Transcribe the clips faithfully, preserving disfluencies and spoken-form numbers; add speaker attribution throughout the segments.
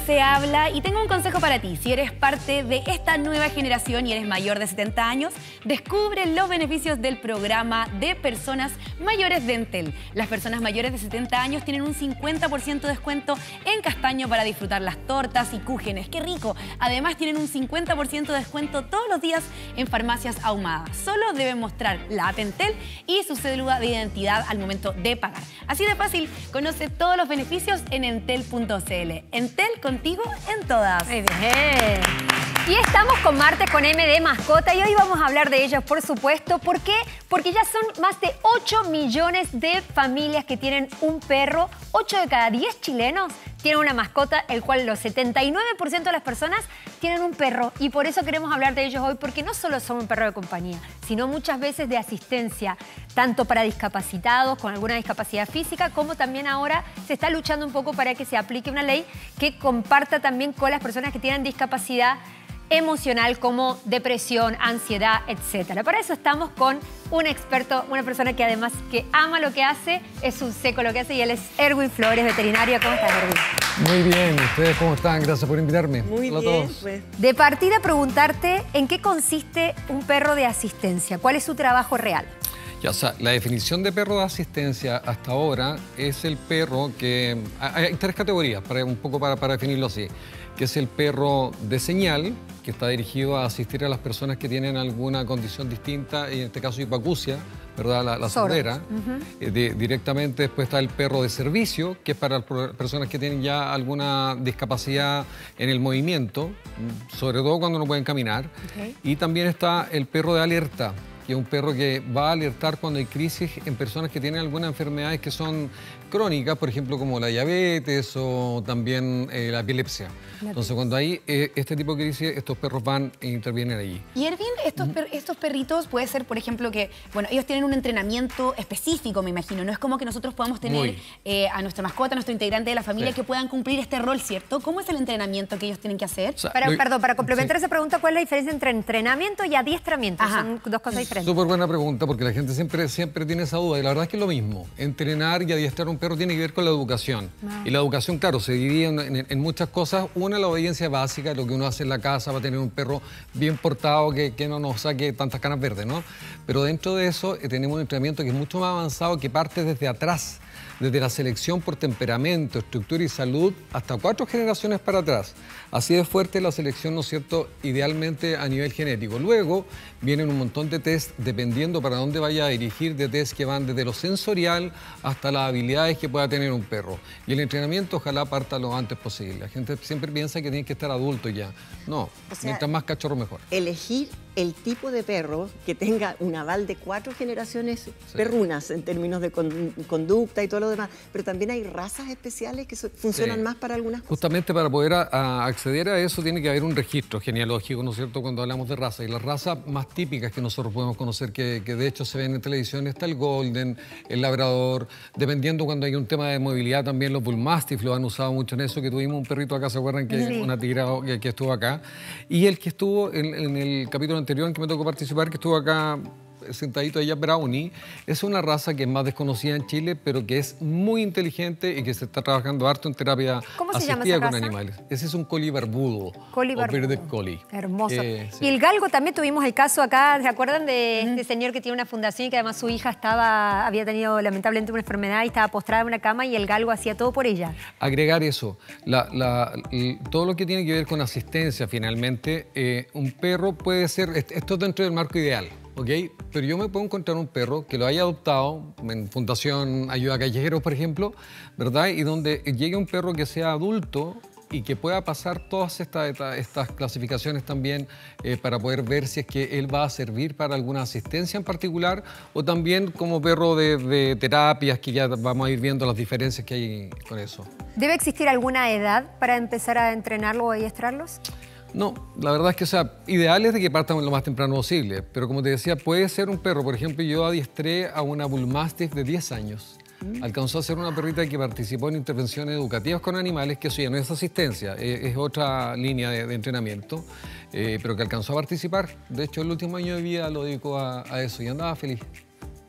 Speaker 1: Se habla y tengo un consejo para ti. Si eres parte de esta nueva generación y eres mayor de setenta años, descubre los beneficios del programa de personas mayores de Entel. Las personas mayores de setenta años tienen un cincuenta por ciento de descuento en castaño para disfrutar las tortas y cúgenes. ¡Qué rico! Además, tienen un cincuenta por ciento de descuento todos los días en farmacias ahumadas. Solo deben mostrar la app Entel y su cédula de identidad al momento de pagar. Así de fácil, conoce todos los beneficios en entel punto cl. Entel contigo en todas.
Speaker 2: Muy bien. Y estamos con Martes con M de Mascota y hoy vamos a hablar de ellos, por supuesto. ¿Por qué? Porque ya son más de ocho millones de familias que tienen un perro. ocho de cada diez chilenos tienen una mascota, el cual los setenta y nueve por ciento de las personas tienen un perro. Y por eso queremos hablar de ellos hoy, porque no solo son un perro de compañía, sino muchas veces de asistencia, tanto para discapacitados con alguna discapacidad física, como también ahora se está luchando un poco para que se aplique una ley que comparta también con las personas que tienen discapacidad emocional como depresión, ansiedad, etcétera. Para eso estamos con un experto, una persona que además que ama lo que hace, es un seco lo que hace, y él es Erwin Flores, veterinario. ¿Cómo estás, Erwin?
Speaker 3: Muy bien, ¿ustedes cómo están? Gracias por invitarme.
Speaker 4: Muy
Speaker 3: Hola
Speaker 4: bien,
Speaker 3: a todos.
Speaker 4: pues.
Speaker 2: De partida, preguntarte en qué consiste un perro de asistencia, ¿cuál es su trabajo real?
Speaker 3: Ya, o sea, la definición de perro de asistencia hasta ahora es el perro que... Hay tres categorías, para, un poco para, para definirlo así, que es el perro de señal, que está dirigido a asistir a las personas que tienen alguna condición distinta, y en este caso hipoacusia, ¿verdad? La, la sordera. Uh-huh. eh, de, directamente después está el perro de servicio, que es para personas que tienen ya alguna discapacidad en el movimiento, sobre todo cuando no pueden caminar. Okay. Y también está el perro de alerta, que es un perro que va a alertar cuando hay crisis en personas que tienen algunas enfermedades que son crónicas, por ejemplo, como la diabetes o también eh, la epilepsia. La Entonces, cuando hay eh, este tipo de crisis, estos perros van e intervienen allí.
Speaker 1: Y Erwin, estos, per estos perritos puede ser, por ejemplo, que, bueno, ellos tienen un entrenamiento específico, me imagino. No es como que nosotros podamos tener eh, a nuestra mascota, a nuestro integrante de la familia, sí, que puedan cumplir este rol, ¿cierto? ¿Cómo es el entrenamiento que ellos tienen que hacer?
Speaker 2: O sea, para, lo, perdón, para complementar sí. esa pregunta, ¿cuál es la diferencia entre entrenamiento y adiestramiento? Ajá. Son dos cosas diferentes.
Speaker 3: Súper buena pregunta, porque la gente siempre, siempre tiene esa duda, y la verdad es que es lo mismo. Entrenar y adiestrar a un perro tiene que ver con la educación. Ah. Y la educación, claro, se divide en, en, en muchas cosas. Una, la obediencia básica, lo que uno hace en la casa, va a tener un perro bien portado, que, que no nos saque tantas canas verdes, ¿no? Pero dentro de eso eh, tenemos un entrenamiento que es mucho más avanzado, que parte desde atrás, desde la selección por temperamento, estructura y salud, hasta cuatro generaciones para atrás. Así de fuerte la selección, ¿no es cierto?, idealmente a nivel genético. Luego vienen un montón de test, dependiendo para dónde vaya a dirigir, de test que van desde lo sensorial hasta las habilidades que pueda tener un perro. Y el entrenamiento ojalá parta lo antes posible. La gente siempre piensa que tiene que estar adulto ya. No, o sea, mientras más cachorro mejor.
Speaker 4: Elegir el tipo de perro que tenga un aval de cuatro generaciones sí. perrunas en términos de con, conducta y todo lo demás, pero también hay razas especiales que so, funcionan sí. más para algunas cosas.
Speaker 3: Justamente para poder a, a acceder a eso tiene que haber un registro genealógico, ¿no es cierto?, cuando hablamos de raza. Y las razas más típicas que nosotros podemos conocer, que, que de hecho se ven en televisión, está el Golden, el Labrador, dependiendo cuando hay un tema de movilidad también los Bull Mastiff lo han usado mucho en eso, que tuvimos un perrito acá, ¿se acuerdan? Que sí. Una tigra que, que estuvo acá. Y el que estuvo en, en el capítulo anterior en que me tocó participar, que estuvo acá sentadito ella, Brownie, es una raza que es más desconocida en Chile, pero que es muy inteligente y que se está trabajando harto en terapia asistida con animales. Ese es un collie barbudo.
Speaker 2: Collie barbudo.
Speaker 3: O bearded collie.
Speaker 2: Hermoso. Eh, sí. Y el galgo también tuvimos el caso acá, ¿se acuerdan de este señor que tiene una fundación y que además su hija estaba, había tenido lamentablemente una enfermedad y estaba postrada en una cama y el galgo hacía todo por ella? Agregar
Speaker 3: eso, la, la, todo lo que tiene que ver con asistencia finalmente, eh, un perro puede ser, esto dentro del marco ideal. ¿Ok? Pero yo me puedo encontrar un perro que lo haya adoptado en Fundación Ayuda a Callejeros, por ejemplo, ¿verdad? Y donde llegue un perro que sea adulto y que pueda pasar todas esta, esta, estas clasificaciones también eh, para poder ver si es que él va a servir para alguna asistencia en particular o también como perro de, de terapias, que ya vamos a ir viendo las diferencias que hay con eso.
Speaker 2: ¿Debe existir alguna edad para empezar a entrenarlo o adiestrarlos?
Speaker 3: No, la verdad es que, o sea, ideal es de que partan lo más temprano posible, pero como te decía, puede ser un perro. Por ejemplo, yo adiestré a una Bull Mastiff de diez años. Mm. Alcanzó a ser una perrita que participó en intervenciones educativas con animales, que eso ya no es asistencia, es, es otra línea de, de entrenamiento, eh, pero que alcanzó a participar. De hecho, el último año de vida lo dedicó a, a eso y andaba feliz.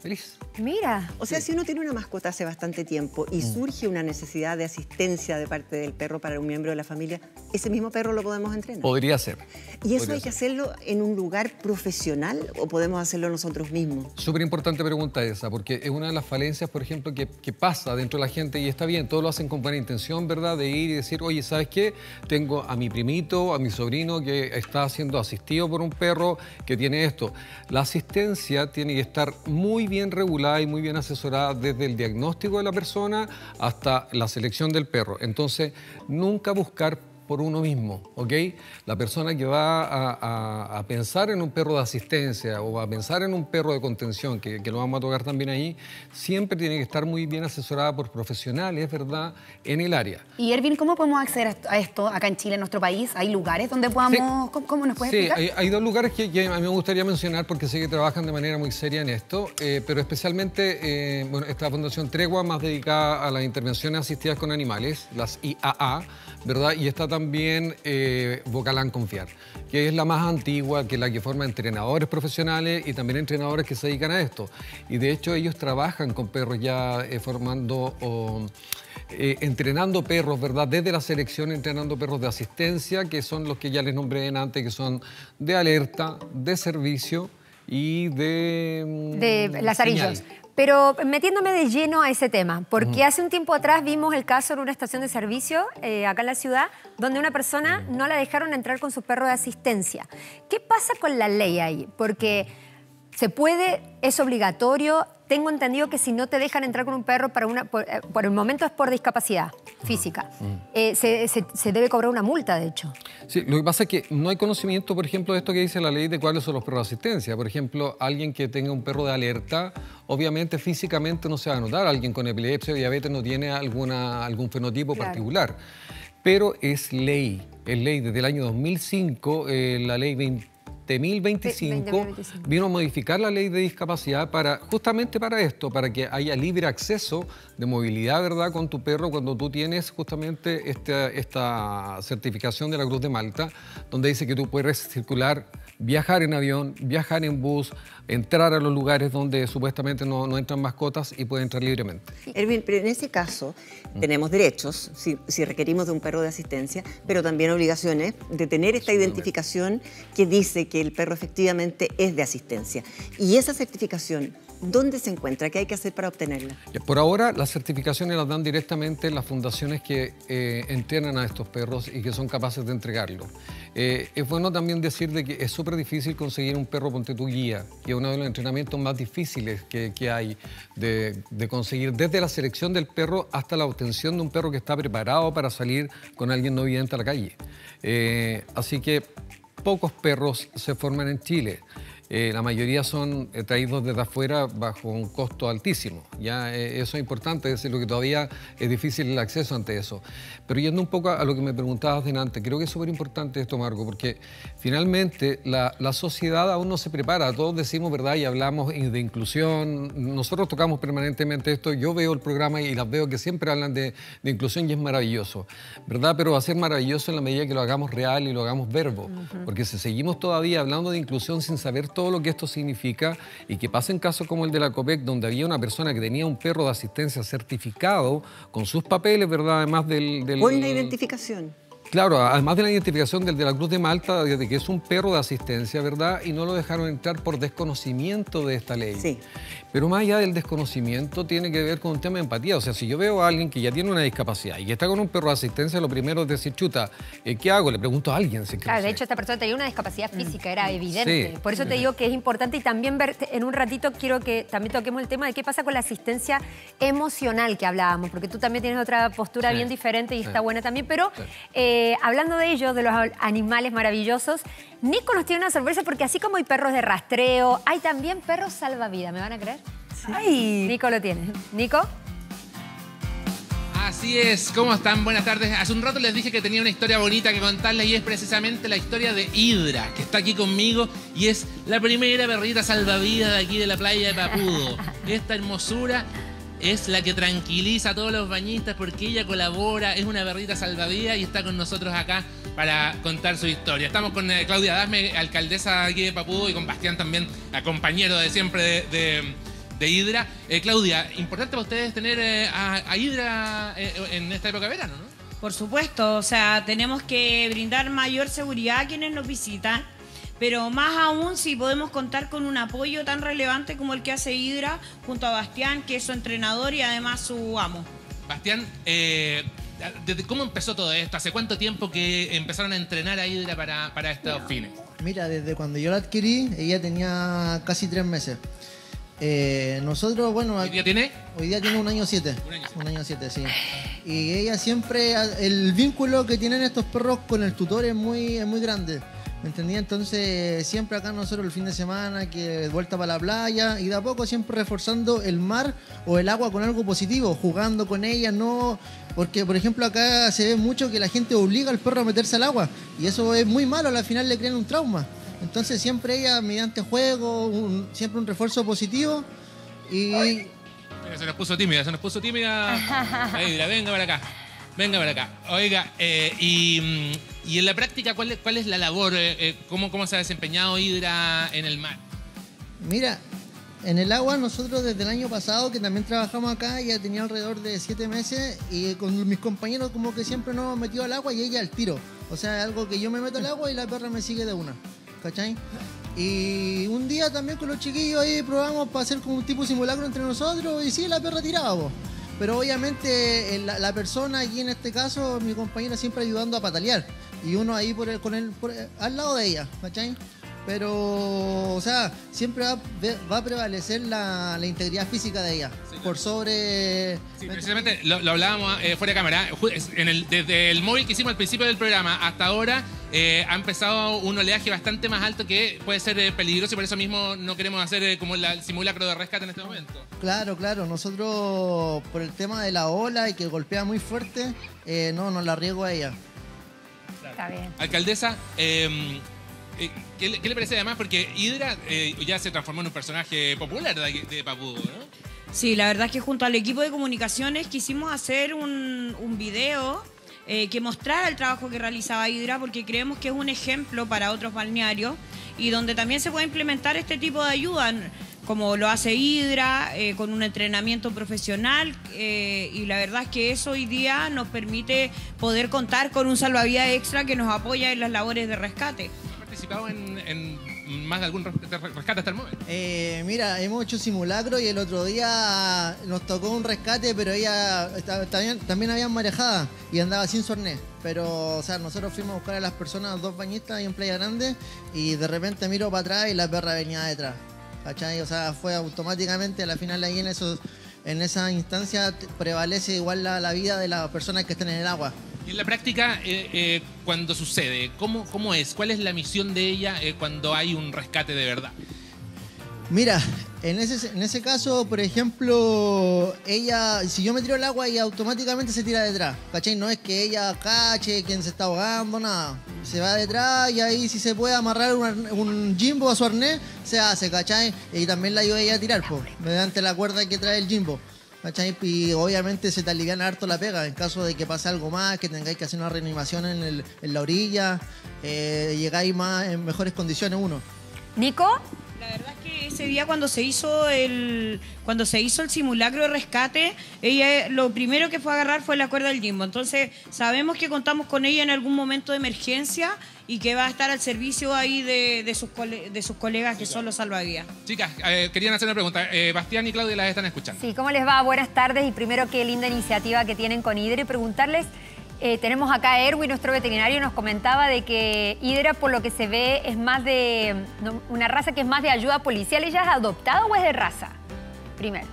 Speaker 3: feliz.
Speaker 2: Mira.
Speaker 4: O sea,
Speaker 3: Sí.
Speaker 4: si uno tiene una mascota hace bastante tiempo y
Speaker 3: Mm.
Speaker 4: surge una necesidad de asistencia de parte del perro para un miembro de la familia, ese mismo perro lo podemos entrenar.
Speaker 3: Podría ser.
Speaker 4: ¿Y eso
Speaker 3: Podría
Speaker 4: hay que
Speaker 3: ser.
Speaker 4: hacerlo en un lugar profesional o podemos hacerlo nosotros mismos?
Speaker 3: Súper importante pregunta esa, porque es una de las falencias, por ejemplo, que, que pasa dentro de la gente, y está bien, todos lo hacen con buena intención, ¿verdad? De ir y decir, oye, ¿sabes qué? Tengo a mi primito, a mi sobrino que está siendo asistido por un perro que tiene esto. La asistencia tiene que estar muy bien regulada y muy bien asesorada desde el diagnóstico de la persona hasta la selección del perro. Entonces, nunca buscar por uno mismo, ¿ok? La persona que va a, a- a pensar en un perro de asistencia o a pensar en un perro de contención, que, que lo vamos a tocar también ahí, siempre tiene que estar muy bien asesorada por profesionales, ¿verdad?, en el área.
Speaker 1: Y Erwin, ¿cómo podemos acceder a esto acá en Chile, en nuestro país? ¿Hay lugares donde podamos...?
Speaker 3: Sí.
Speaker 1: ¿Cómo, cómo nos puedes
Speaker 3: Sí,
Speaker 1: explicar?
Speaker 3: hay, hay dos lugares que, que a mí me gustaría mencionar porque sé que trabajan de manera muy seria en esto, eh, pero especialmente, eh, bueno, esta Fundación Tregua más dedicada a las intervenciones asistidas con animales, las I A A, ¿verdad? Y está también eh, Vocalán Confiar, que es la más antigua, que es la que forma entrenadores profesionales y también entrenadores que se dedican a esto. Y de hecho ellos trabajan con perros ya eh, formando o... Eh, entrenando perros, ¿verdad? Desde la selección, entrenando perros de asistencia, que son los que ya les nombré antes, que son de alerta, de servicio y de... mm,
Speaker 2: De lazarillos.
Speaker 3: señal.
Speaker 2: Pero metiéndome de lleno a ese tema, porque hace un tiempo atrás vimos el caso en una estación de servicio eh, acá en la ciudad, donde una persona no la dejaron entrar con su perro de asistencia. ¿Qué pasa con la ley ahí? Porque se puede, es obligatorio. Tengo entendido que si no te dejan entrar con un perro para una, por, eh, por el momento es por discapacidad física. Eh, se, se- se debe cobrar una multa, de hecho.
Speaker 3: Sí, lo que pasa es que no hay conocimiento, por ejemplo, de esto que dice la ley de cuáles son los perros de asistencia. Por ejemplo, alguien que tenga un perro de alerta, obviamente físicamente no se va a notar. Alguien con epilepsia o diabetes no tiene alguna, algún fenotipo
Speaker 2: Claro.
Speaker 3: particular. Pero es ley, es ley. Desde el año dos mil cinco, eh, la ley veinte mil veinticinco
Speaker 2: veinte mil veinticinco.
Speaker 3: vino a modificar la ley de discapacidad para, justamente para esto, para que haya libre acceso de movilidad, ¿verdad?, con tu perro cuando tú tienes justamente esta, esta certificación de la Cruz de Malta, donde dice que tú puedes circular, viajar en avión, viajar en bus, entrar a los lugares donde supuestamente no, no entran mascotas y pueden entrar libremente.
Speaker 4: Erwin, pero en ese caso tenemos derechos, si, si requerimos de un perro de asistencia, pero también obligaciones de tener esta identificación que dice que el perro efectivamente es de asistencia. Y esa certificación, ¿dónde se encuentra? ¿Qué hay que hacer para obtenerla?
Speaker 3: Ya, por ahora, las certificaciones las dan directamente las fundaciones que eh, entrenan a estos perros y que son capaces de entregarlo. Eh, es bueno también decir de que es súper difícil conseguir un perro ponte tu guía, que es uno de los entrenamientos más difíciles que, que hay de, de conseguir, desde la selección del perro hasta la obtención de un perro que está preparado para salir con alguien no vidente a la calle. Eh, así que pocos perros se forman en Chile. Eh, la mayoría son eh, traídos desde afuera bajo un costo altísimo. Ya, eh, eso es importante, es decir, lo que todavía es difícil el acceso ante eso. Pero yendo un poco a lo que me preguntabas delante, creo que es súper importante esto, Marco, porque finalmente la, la sociedad aún no se prepara. Todos decimos, ¿verdad?, y hablamos de inclusión. Nosotros tocamos permanentemente esto. Yo veo el programa y las veo que siempre hablan de, de inclusión y es maravilloso, ¿verdad? Pero va a ser maravilloso en la medida que lo hagamos real y lo hagamos verbo. Uh-huh. Porque si seguimos todavía hablando de inclusión sin saber todo lo que esto significa y que pasen casos como el de la COPEC, donde había una persona que tenía un perro de asistencia certificado con sus papeles, ¿verdad? Además del... del
Speaker 4: Con la identificación.
Speaker 3: Claro, además de la identificación del de la Cruz de Malta, de que es un perro de asistencia, ¿verdad? Y no lo dejaron entrar por desconocimiento de esta ley.
Speaker 4: Sí.
Speaker 3: Pero más allá del desconocimiento, tiene que ver con un tema de empatía. O sea, si yo veo a alguien que ya tiene una discapacidad y que está con un perro de asistencia, lo primero es decir, chuta, ¿qué hago? Le pregunto a alguien. Si
Speaker 2: Claro,
Speaker 3: no
Speaker 2: de
Speaker 3: sé.
Speaker 2: hecho esta persona tenía una discapacidad física, era evidente.
Speaker 3: Sí.
Speaker 2: Por eso te digo que es importante y también ver, en un ratito quiero que también toquemos el tema de qué pasa con la asistencia emocional que hablábamos, porque tú también tienes otra postura
Speaker 3: Sí.
Speaker 2: bien diferente y
Speaker 3: Sí.
Speaker 2: está buena también. Pero
Speaker 3: Sí.
Speaker 2: eh, hablando de ello, de los animales maravillosos, Nico nos tiene una sorpresa porque así como hay perros de rastreo, hay también perros salvavidas, ¿me van a creer?
Speaker 1: Ay.
Speaker 2: Nico lo tiene. Nico.
Speaker 5: Así es, ¿cómo están? Buenas tardes. Hace un rato les dije que tenía una historia bonita que contarles y es precisamente la historia de Hidra, que está aquí conmigo y es la primera perrita salvavidas de aquí de la playa de Papudo. Esta hermosura es la que tranquiliza a todos los bañistas porque ella colabora, es una perrita salvavidas y está con nosotros acá para contar su historia. Estamos con eh, Claudia Dasme, alcaldesa aquí de Papudo, y con Bastián también, compañero de siempre de... de de Hydra. Eh, Claudia, importante para ustedes tener eh, a, a Hydra eh, en esta época de verano, ¿no?
Speaker 6: Por supuesto, o sea, tenemos que brindar mayor seguridad a quienes nos visitan, pero más aún si podemos contar con un apoyo tan relevante como el que hace Hydra junto a Bastián, que es su entrenador y además su amo.
Speaker 5: Bastián, eh, ¿desde cómo empezó todo esto? ¿Hace cuánto tiempo que empezaron a entrenar a Hydra para, para estos fines?
Speaker 7: Mira, desde cuando yo la adquirí, ella tenía casi tres meses. Eh, nosotros, bueno...
Speaker 5: ¿Hoy día tiene?
Speaker 7: Hoy día tiene un año siete.
Speaker 5: Un año siete.
Speaker 7: Un año siete, sí. Y ella siempre, el vínculo que tienen estos perros con el tutor es muy, es muy grande. ¿Me entendí? Entonces, siempre acá nosotros el fin de semana, que vuelta para la playa, y de a poco siempre reforzando el mar o el agua con algo positivo, jugando con ella, no... Porque, por ejemplo, acá se ve mucho que la gente obliga al perro a meterse al agua, y eso es muy malo, al final le crean un trauma. Entonces, siempre ella, mediante juego, un, siempre un refuerzo positivo, y...
Speaker 5: Mira, se nos puso tímida, se nos puso tímida. Hydra, venga para acá. Venga para acá. Oiga, eh, y, y en la práctica, ¿cuál es, cuál es la labor? Eh, ¿cómo, ¿Cómo se ha desempeñado Hydra en el mar?
Speaker 7: Mira, en el agua nosotros desde el año pasado, que también trabajamos acá, ya tenía alrededor de siete meses, y con mis compañeros como que siempre nos hemos metido al agua y ella al tiro. O sea, algo que yo me meto al agua y la perra me sigue de una. ¿Cachai? Y un día también con los chiquillos ahí probamos para hacer como un tipo simulacro entre nosotros, y sí, la perra tiraba, vos. Pero obviamente la, la persona aquí, en este caso, mi compañera, siempre ayudando a patalear. Y uno ahí por el, con él, por el, al lado de ella, ¿cachai? Pero, o sea, siempre va, va a prevalecer la, la integridad física de ella. Sí, por sobre...
Speaker 5: Sí, precisamente lo, lo hablábamos eh, fuera de cámara. En el, desde el móvil que hicimos al principio del programa hasta ahora, eh, ha empezado un oleaje bastante más alto que puede ser eh, peligroso, y por eso mismo no queremos hacer eh, como la, el simulacro de rescate en este momento. Claro,
Speaker 7: claro. Nosotros, por el tema de la ola y que golpea muy fuerte, eh, no, nos la arriesgo a ella.
Speaker 2: Claro. Está bien.
Speaker 5: Alcaldesa, eh, Eh, ¿qué, le, ¿Qué le parece además? Porque Hydra eh, ya se transformó en un personaje popular de, de Papudo, ¿no?
Speaker 6: Sí, la verdad es que junto al equipo de comunicaciones quisimos hacer un, un video eh, que mostrara el trabajo que realizaba Hydra, porque creemos que es un ejemplo para otros balnearios y donde también se puede implementar este tipo de ayuda, como lo hace Hydra, eh, con un entrenamiento profesional, eh, y la verdad es que eso hoy día nos permite poder contar con un salvavidas extra que nos apoya en las labores de rescate.
Speaker 5: ¿Participado en, en más de algún rescate hasta el momento?
Speaker 7: Eh, mira, hemos hecho simulacro y el otro día nos tocó un rescate, pero ella también, también había marejada y andaba sin sornés. Pero, o sea, nosotros fuimos a buscar a las personas, dos bañistas ahí en Playa Grande, y de repente miro para atrás y la perra venía detrás. ¿Cachai? O sea, fue automáticamente, a la final ahí en, esos, en esa instancia prevalece igual la, la vida de las personas que están en el agua.
Speaker 5: Y en la práctica, eh, eh, cuando sucede, ¿cómo, ¿cómo es? ¿Cuál es la misión de ella eh, cuando hay un rescate de verdad?
Speaker 7: Mira, en ese, en ese caso, por ejemplo, ella, si yo me tiro al agua, ella automáticamente se tira detrás, ¿cachai? No es que ella cache quien se está ahogando, nada. Se va detrás y ahí si se puede amarrar un, un Jimbo a su arnés, se hace, ¿cachai? Y también la ayuda a ella a tirar, pues, mediante la cuerda que trae el Jimbo. ¿Cachai? Y obviamente se te aliviana harto la pega en caso de que pase algo más, que tengáis que hacer una reanimación en, el, en la orilla, eh, llegáis más en mejores condiciones uno.
Speaker 2: ¿Nico?
Speaker 6: La verdad es que ese día cuando se hizo el cuando se hizo el simulacro de rescate, ella lo primero que fue a agarrar fue la cuerda del Jimbo. Entonces sabemos que contamos con ella en algún momento de emergencia y que va a estar al servicio ahí de, de, sus, cole, de sus colegas que son los salvavidas.
Speaker 5: Chicas, eh, querían hacer una pregunta. Eh, Bastián y Claudia las están escuchando.
Speaker 2: Sí, ¿cómo les va? Buenas tardes, y primero qué linda iniciativa que tienen con Hydra, y preguntarles, eh, tenemos acá a Erwin, nuestro veterinario, nos comentaba de que Hydra, por lo que se ve, es más de no, una raza que es más de ayuda policial. ¿Ella es adoptada o es de raza? Primero.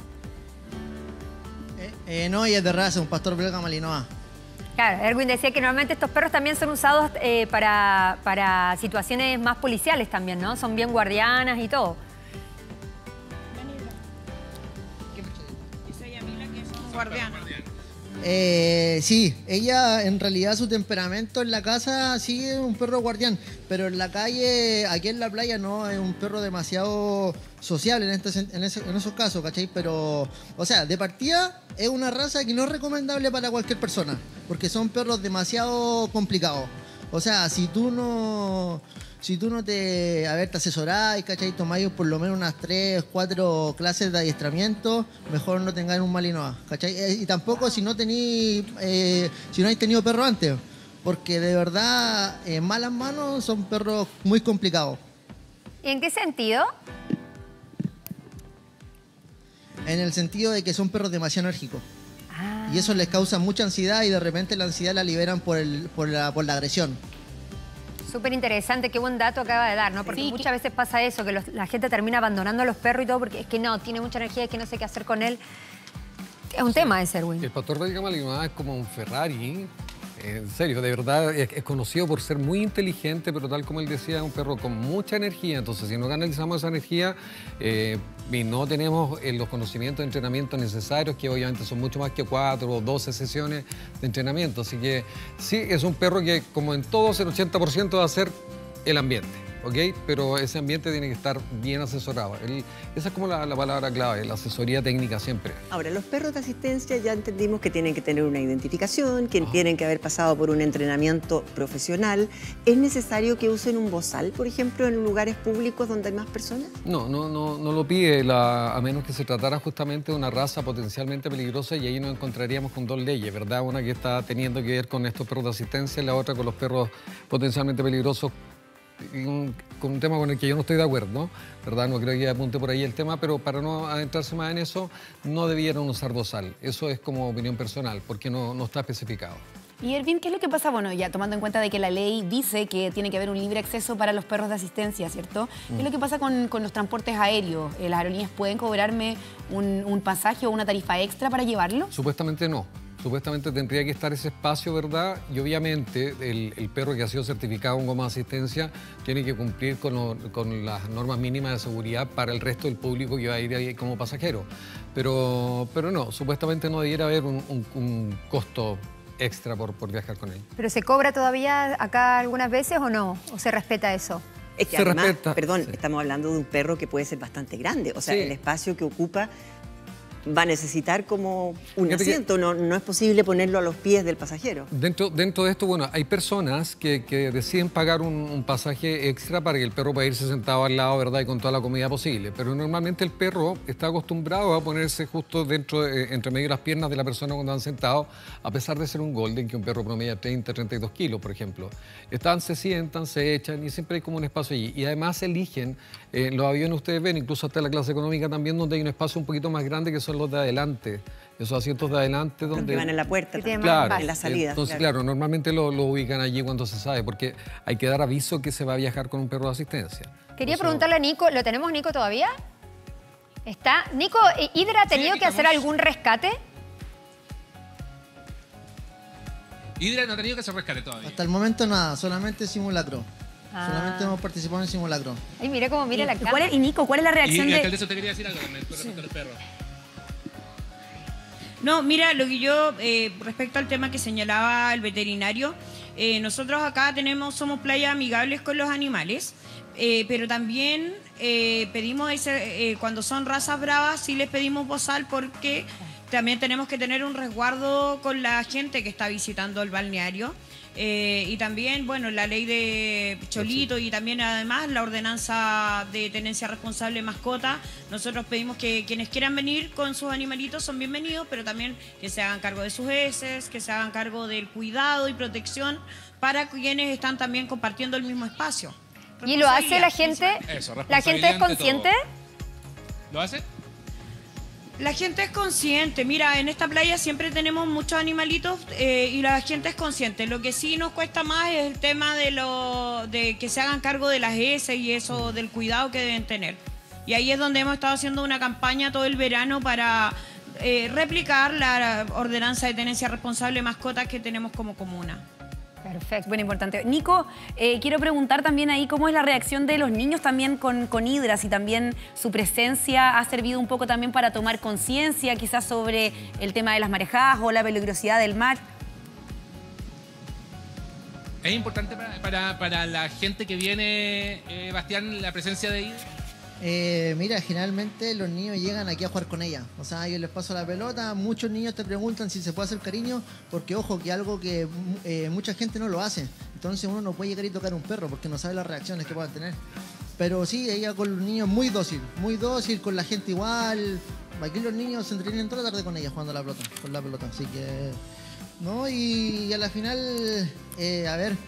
Speaker 7: Eh, eh, no, ella es de raza, un pastor belga malinois.
Speaker 2: Claro, Erwin decía que normalmente estos perros también son usados eh, para, para situaciones más policiales también, ¿no? Son bien guardianas y todo.
Speaker 6: Esa Yamila que son guardianas.
Speaker 7: Eh, sí, ella en realidad su temperamento en la casa sí es un perro guardián, pero en la calle, aquí en la playa no, es un perro demasiado sociable en, este, en, ese, en esos casos, ¿cachai? Pero, o sea, de partida es una raza que no es recomendable para cualquier persona, porque son perros demasiado complicados. O sea, si tú no... si tú no te, a ver, te asesorás, ¿cachai? Tomáis por lo menos unas tres, cuatro clases de adiestramiento, mejor no tengáis un Malinois, ¿cachai? Eh, y tampoco si no tení, eh, si no habéis tenido perro antes, porque de verdad, en malas manos son perros muy complicados.
Speaker 2: ¿Y en qué sentido?
Speaker 7: En el sentido de que son perros demasiado enérgicos.
Speaker 2: Ah.
Speaker 7: Y eso les causa mucha ansiedad y de repente la ansiedad la liberan por, el, por, la, por la agresión.
Speaker 2: Súper interesante, qué buen dato acaba de dar, ¿no? Porque
Speaker 1: Sí,
Speaker 2: muchas
Speaker 1: que...
Speaker 2: veces pasa eso, que los, la gente termina abandonando a los perros y todo porque es que no, tiene mucha energía, es que no sé qué hacer con él. Es un tema ese, Erwin.
Speaker 3: El pastor belga Malinois es como un Ferrari. En serio, de verdad, es, es conocido por ser muy inteligente, pero tal como él decía, es un perro con mucha energía. Entonces, si no canalizamos esa energía eh, y no tenemos eh, los conocimientos de entrenamiento necesarios, que obviamente son mucho más que cuatro o doce sesiones de entrenamiento. Así que sí, es un perro que, como en todos, el ochenta por ciento va a ser el ambiente, ¿ok? Pero ese ambiente tiene que estar bien asesorado. El, esa es como la, la palabra clave, la asesoría técnica siempre.
Speaker 4: Ahora, los perros de asistencia ya entendimos que tienen que tener una identificación, que oh. tienen que haber pasado por un entrenamiento profesional. ¿Es necesario que usen un bozal, por ejemplo, en lugares públicos donde hay más personas?
Speaker 3: No, no, no, no lo pide, la, a menos que se tratara justamente de una raza potencialmente peligrosa, y ahí nos encontraríamos con dos leyes, ¿verdad? Una que está teniendo que ver con estos perros de asistencia y la otra con los perros potencialmente peligrosos, con un tema con el que yo no estoy de acuerdo, ¿no? ¿Verdad? No creo que apunte por ahí el tema, pero para no adentrarse más en eso, no debieran usar bozal. Eso es como opinión personal, porque no, no está especificado.
Speaker 1: Y Erwin, ¿qué es lo que pasa? Bueno, ya tomando en cuenta de que la ley dice que tiene que haber un libre acceso para los perros de asistencia, ¿cierto? ¿Qué mm. es lo que pasa con, con los transportes aéreos? ¿Las aerolíneas pueden cobrarme un, un pasaje o una tarifa extra para llevarlo?
Speaker 3: Supuestamente no. Supuestamente tendría que estar ese espacio, ¿verdad? Y obviamente el, el perro que ha sido certificado con goma de asistencia tiene que cumplir con, lo, con las normas mínimas de seguridad para el resto del público que va a ir ahí como pasajero. Pero, pero no, supuestamente no debiera haber un, un, un costo extra por, por viajar con él.
Speaker 2: ¿Pero se cobra todavía acá algunas veces o no? ¿O se respeta eso?
Speaker 4: Es que
Speaker 3: se
Speaker 4: además,
Speaker 3: respeta.
Speaker 4: Perdón,
Speaker 3: Sí.
Speaker 4: estamos hablando de un perro que puede ser bastante grande. O sea,
Speaker 3: Sí.
Speaker 4: el espacio que ocupa va a necesitar como un
Speaker 3: Fíjate
Speaker 4: asiento, no, no es posible ponerlo a los pies del pasajero.
Speaker 3: Dentro, dentro de esto, bueno, hay personas que, que deciden pagar un, un pasaje extra para que el perro pueda irse sentado al lado, ¿verdad? Y con toda la comida posible. Pero normalmente el perro está acostumbrado a ponerse justo dentro, de, entre medio de las piernas de la persona cuando van sentados, a pesar de ser un golden, que un perro promedia treinta, treinta y dos kilos, por ejemplo. Están, se sientan, se echan y siempre hay como un espacio allí. Y además eligen, eh, los aviones ustedes ven, incluso hasta la clase económica también, donde hay un espacio un poquito más grande que son los de adelante, esos asientos de adelante donde...
Speaker 4: Que van en la puerta,
Speaker 2: Que tienen
Speaker 4: también,
Speaker 2: más
Speaker 3: Claro,
Speaker 4: en la salida.
Speaker 3: entonces
Speaker 4: claro.
Speaker 3: claro, normalmente lo, lo ubican allí cuando se sabe, porque hay que dar aviso que se va a viajar con un perro de asistencia.
Speaker 2: Quería
Speaker 3: Eso-
Speaker 2: preguntarle a Nico, ¿lo tenemos Nico todavía? ¿Está? Nico, ¿Hydra ha tenido
Speaker 5: aquí
Speaker 2: que hacer
Speaker 5: estamos.
Speaker 2: algún rescate?
Speaker 5: Hydra no ha tenido que hacer rescate todavía.
Speaker 7: Hasta el momento nada, solamente simulacro.
Speaker 2: Ah.
Speaker 7: Solamente hemos participado en simulacro.
Speaker 2: Ay, mire cómo mira la
Speaker 1: ¿Y,
Speaker 2: cámara.
Speaker 1: cuál es- y Nico, ¿cuál es la
Speaker 5: Y
Speaker 1: reacción
Speaker 5: el
Speaker 1: de...?
Speaker 5: alcalde te quería decir algo también con respecto a los perros.
Speaker 6: No, mira, lo que yo, eh, respecto al tema que señalaba el veterinario, eh, nosotros acá tenemos, somos playas amigables con los animales, eh, pero también eh, pedimos, ese, eh, cuando son razas bravas, sí les pedimos bozal porque también tenemos que tener un resguardo con la gente que está visitando el balneario. Eh, y también, bueno, la ley de Cholito y también además la ordenanza de tenencia responsable de mascota. Nosotros pedimos que quienes quieran venir con sus animalitos son bienvenidos, pero también que se hagan cargo de sus heces, que se hagan cargo del cuidado y protección para quienes están también compartiendo el mismo espacio.
Speaker 2: ¿Y lo hace la gente?
Speaker 5: Eso,
Speaker 2: ¿La gente es
Speaker 5: responsabilidad ante
Speaker 2: consciente?
Speaker 5: ¿Lo hace?
Speaker 6: La gente es consciente. Mira, en esta playa siempre tenemos muchos animalitos eh, y la gente es consciente. Lo que sí nos cuesta más es el tema de, lo, de que se hagan cargo de las heces y eso, del cuidado que deben tener. Y ahí es donde hemos estado haciendo una campaña todo el verano para eh, replicar la ordenanza de tenencia responsable de mascotas que tenemos como comuna.
Speaker 1: Perfecto, bueno, importante. Nico, eh, quiero preguntar también ahí cómo es la reacción de los niños también con, con Hydra, si también su presencia ha servido un poco también para tomar conciencia quizás sobre el tema de las marejadas o la peligrosidad del mar.
Speaker 5: ¿Es importante para, para, para la gente que viene, eh, Bastián, la presencia de Hydra?
Speaker 7: Eh, mira, generalmente los niños llegan aquí a jugar con ella. O sea, yo les paso la pelota, muchos niños te preguntan si se puede hacer cariño, porque ojo, que algo que eh, mucha gente no lo hace. Entonces uno no puede llegar y tocar un perro porque no sabe las reacciones que puedan tener. Pero sí, ella con los niños muy dócil, muy dócil, con la gente igual. Aquí los niños se entretienen toda la tarde con ella jugando a la pelota, con la pelota. Así que, ¿no? Y, y a la final, eh, a ver,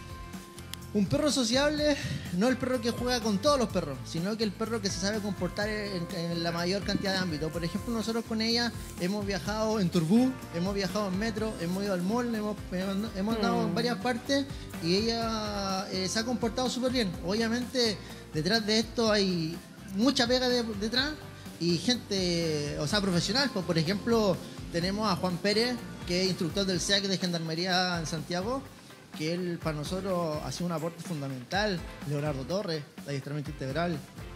Speaker 7: un perro sociable no el perro que juega con todos los perros, sino que el perro que se sabe comportar en, en la mayor cantidad de ámbitos. Por ejemplo, nosotros con ella hemos viajado en turbú, hemos viajado en metro, hemos ido al mall, hemos, hemos andado en varias partes y ella eh, se ha comportado súper bien. Obviamente, detrás de esto hay mucha pega de, detrás y gente, o sea, profesional. Pues, por ejemplo, tenemos a Juan Pérez, que es instructor del S E A C de Gendarmería en Santiago, que él para nosotros ha sido un aporte fundamental. Leonardo Torres, de adiestramiento integral.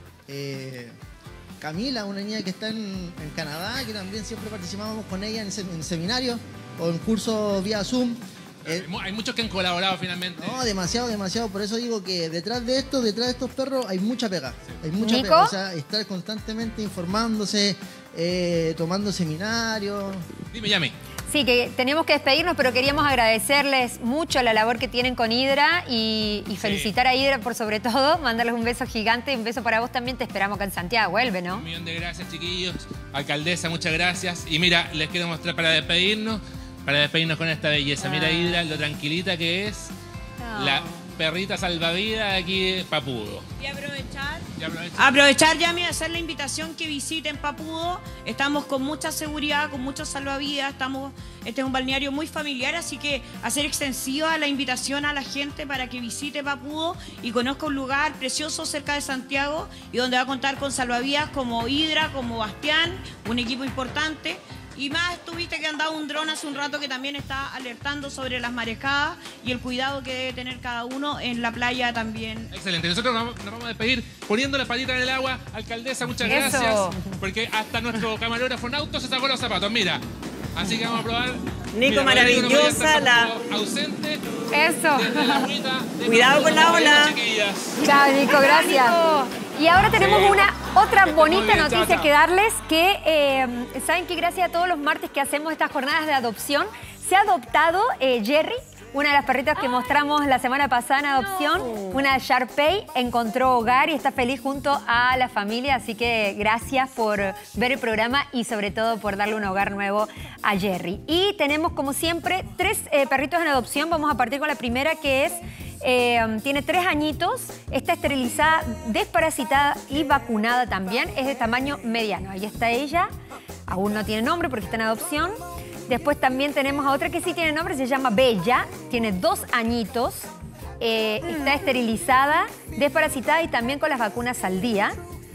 Speaker 7: Eh, Camila, una niña que está en, en Canadá, que también siempre participábamos con ella en, sem en seminarios o en cursos vía Zoom.
Speaker 5: Eh, hay muchos que han colaborado finalmente.
Speaker 7: No, demasiado, demasiado. Por eso digo que detrás de esto, detrás de estos perros, hay mucha pega. Sí. Hay mucha
Speaker 2: ¿Nico?
Speaker 7: pega. O sea, estar constantemente informándose, eh, tomando seminarios.
Speaker 5: Dime, Yami.
Speaker 2: Sí, que tenemos que despedirnos, pero queríamos agradecerles mucho la labor que tienen con Hidra y, y felicitar sí. a Hidra por sobre todo, mandarles un beso gigante, un beso para vos también, te esperamos acá en Santiago, vuelve, ¿no?
Speaker 5: Un millón de gracias, chiquillos. Alcaldesa, muchas gracias. Y mira, les quiero mostrar para despedirnos, para despedirnos con esta belleza. Ah. Mira, Hidra, lo tranquilita que es, no. la perrita salvavidas de aquí de Papudo.
Speaker 6: Y aprovechar,
Speaker 5: y aprovechar,
Speaker 6: aprovechar Yami, hacer la invitación que visiten Papudo. Estamos con mucha seguridad, con muchos salvavidas. Estamos, este es un balneario muy familiar, así que hacer extensiva la invitación a la gente para que visite Papudo y conozca un lugar precioso cerca de Santiago y donde va a contar con salvavidas como Hidra, como Bastián, un equipo importante. Y más, tuviste que andaba un dron hace un rato que también está alertando sobre las marejadas y el cuidado que debe tener cada uno en la playa también.
Speaker 5: Excelente. Nosotros nos vamos, nos vamos a despedir poniendo la patita en el agua. Alcaldesa, muchas Eso. gracias. Porque hasta nuestro camarógrafo Nauto se sacó los zapatos. Mira. Así que vamos a probar.
Speaker 4: Nico,
Speaker 5: Mira,
Speaker 4: maravillosa la...
Speaker 5: ausente.
Speaker 2: Eso.
Speaker 5: La agüita,
Speaker 4: cuidado con la ola.
Speaker 2: Chao, Nico, gracias. Y ahora tenemos sí. una otra bonita bien, noticia chao, chao. que darles, que eh, saben que gracias a todos los martes que hacemos estas jornadas de adopción, se ha adoptado eh, Jerry, una de las perritas que Ay, mostramos la semana pasada en adopción, no. una Sharpei, encontró hogar y está feliz junto a la familia, así que gracias por ver el programa y sobre todo por darle un hogar nuevo a Jerry. Y tenemos como siempre tres eh, perritos en adopción, vamos a partir con la primera que es... Eh, tiene tres añitos, está esterilizada, desparasitada y vacunada también, es de tamaño mediano. Ahí está ella, aún no tiene nombre porque está en adopción. Después también tenemos a otra que sí tiene nombre, se llama Bella, tiene dos añitos, eh, está esterilizada, desparasitada y también con las vacunas al día.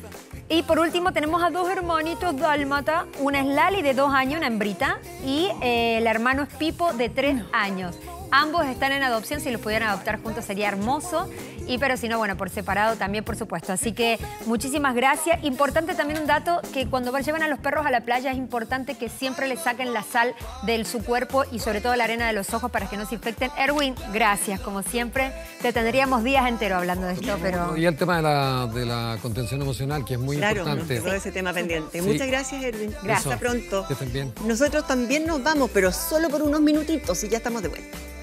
Speaker 2: Y por último tenemos a dos hermanitos dálmata, una es Lali de dos años, una hembrita, y eh, el hermano es Pipo de tres años. Ambos están en adopción, si los pudieran adoptar juntos sería hermoso, y pero si no, bueno, por separado también, por supuesto. Así que muchísimas gracias. Importante también un dato, que cuando llevan a los perros a la playa es importante que siempre les saquen la sal de su cuerpo y sobre todo la arena de los ojos para que no se infecten. Erwin, gracias, como siempre. Te tendríamos días enteros hablando de esto, pero...
Speaker 3: Y el tema de la, de la contención emocional, que es muy
Speaker 4: claro,
Speaker 3: importante.
Speaker 4: Todo ese tema pendiente. Sí. Muchas gracias, Erwin.
Speaker 2: Gracias.
Speaker 4: Hasta pronto.
Speaker 3: Que estén bien.
Speaker 4: Nosotros también nos vamos, pero solo por unos minutitos y ya estamos de vuelta.